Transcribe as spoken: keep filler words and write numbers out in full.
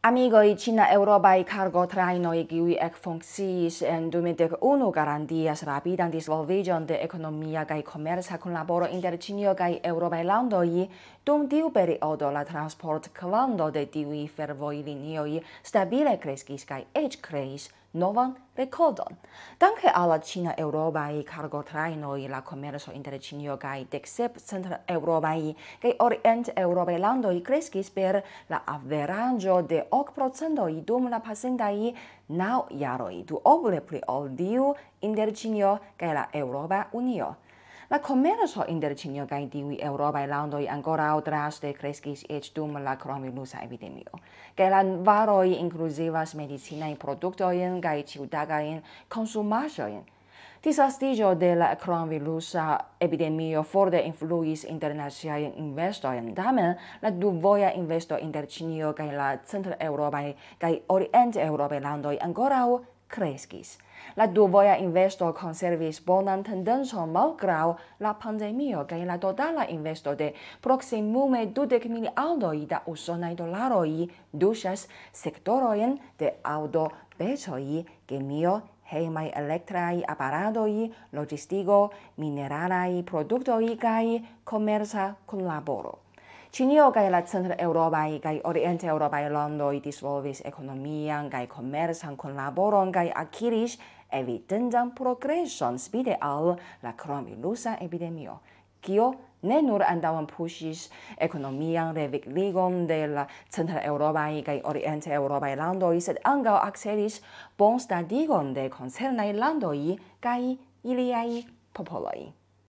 Amikoj ĉina-eŭropaj kargotrajnoj kiuj ekfunkciis en duemdek unu garantias rapidan disvolviĝon de ekonomia kaj komerca kunlaboro inter Ĉinio kaj eŭropaj landoj. Dum tiu periodo la transportkvanto de tiuj fervojlinioj stabile kreskis kaj eĉ kreis novan rekordon. Danke al la ĉina-eŭropaj kargotrajnoj la komerco inter Ĉinio kaj deksep centreŭropaj kaj orient-eŭropaj landoj kreskis per la averaĝo de ok procentoj dum la pasintaj naŭ jaroj, duoble pli ol tiu inter Ĉinio kaj la Eŭropa Unio. La komerco inter Ĉinio kaj tiuj eŭropaj landoj ankoraŭ draste kreskis eĉ dum la kronvirusa epidemio, kaj la varoj inkluzivas medicinajn produktojn kaj ĉiutagajn konsumaĵojn. Disvastiĝo de la kronvirusa epidemio forte influis internaciajn investojn, tamen la duvoja investo inter Ĉinio kaj la centreŭropaj kaj orient-eŭropaj landoj ankoraŭ kreskis. La duvoja investo konservis bonan tendencon malgraŭ la pandemio kaj la totala investo de proksimume dudek miliardoj da usonaj dolaroj tuŝas sektorojn de aŭtobecoj, kemio, hejmaj elektraj aparatoj, loĝistiko, mineralaj produktoj kaj komerca kunlaboro. Ĉinio kaj la centreŭropaj kaj orient-eŭropaj landoj disvolvis ekonomian kaj komercan kunlaboron kaj akiris evidentan progreson spite al la kronvirusa epidemio, kio ne nur antaŭenpuŝis ekonomian revigligon de la centreŭropaj kaj orient-eŭropaj landoj, sed ankaŭ akcelis bonstadigon de koncernaj landoj kaj iliaj popoloj.